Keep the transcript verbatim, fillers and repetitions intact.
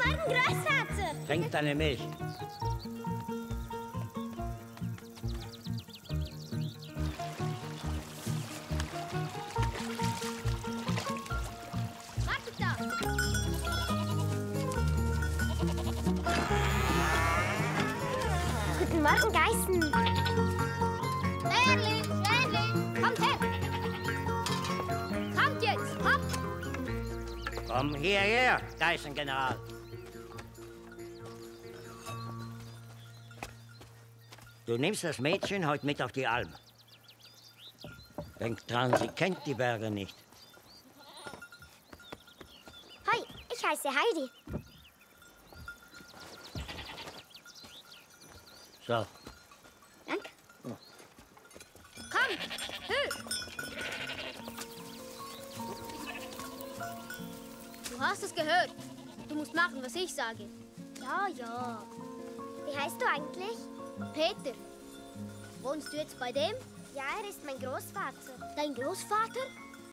Morgen, Großvater. Trink deine Milch. Wartet da. Guten Morgen, Geißen. Merlin, Schädling, kommt her. Kommt jetzt, hopp. Komm hierher, Geißengeneral. Du nimmst das Mädchen heute mit auf die Alm. Denk dran, sie kennt die Berge nicht. Hi, ich heiße Heidi. So. Danke. Komm, hü. Du hast es gehört. Du musst machen, was ich sage. Ja, ja. Wie heißt du eigentlich? Peter, wohnst du jetzt bei dem? Ja, er ist mein Großvater. Dein Großvater?